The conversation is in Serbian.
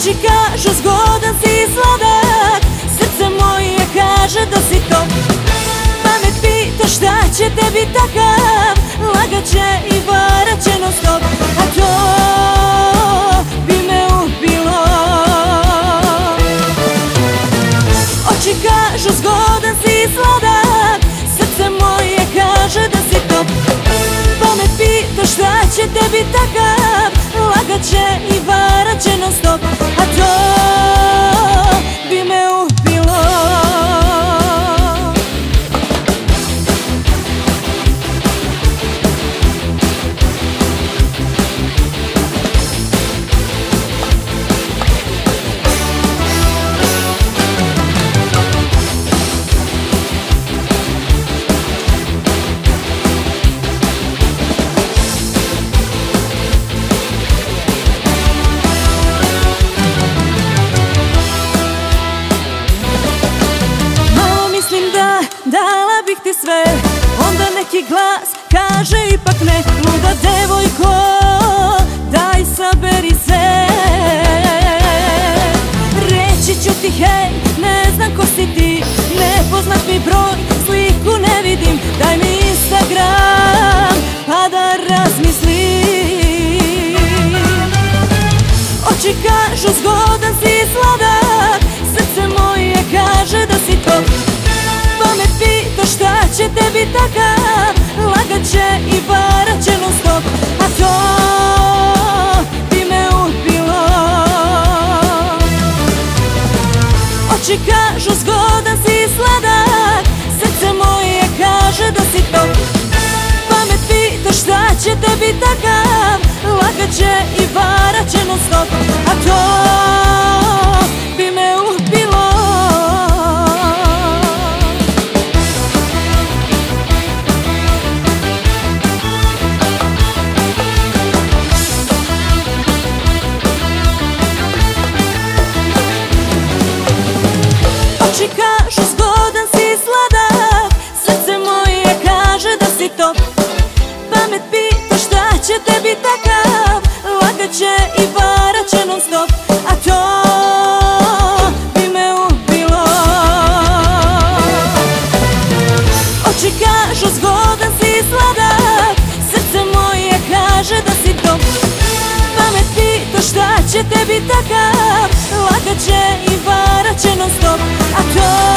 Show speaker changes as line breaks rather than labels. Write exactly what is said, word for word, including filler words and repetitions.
Oči kažu zgodan si i sladak, srce moje kaže da si to. Pamet pita šta će tebi takav, lagaće i varaće non stop. A to bi me ubilo. Oči kažu zgodan si i sladak, srce moje kaže da si to. Pamet pita šta će tebi takav, lagaće i varaće non stop. A to bi me ubilo. Dala bih ti sve, onda neki glas kaže ipak ne. Luda devojko, daj saberi se. Reći ću ti hej, ne znam ko si ti, nepoznat mi broj, sliku ne vidim. Daj mi Instagram, pa da razmislim. Oči kažu zgodan si i sladak, srce moje kaže da si to. Pamet pita šta će tebi takav, lagaće i varaće non stop. A to bi me ubilo. Oči kažu zgodan si i sladak, srce moje kaže da si to. Pamet pita šta će tebi takav, lagaće i varaće non stop. A to bi me ubilo. Oči kažu zgodan si i sladak, srce moje kaže da si to. Pamet pita šta će tebi takav, lagaće i varaće non stop. A to bi me ubilo. Oči kažu zgodan si i sladak, srce moje kaže da si to. Pamet pita šta će tebi takav, lagaće i varaće non stop. A to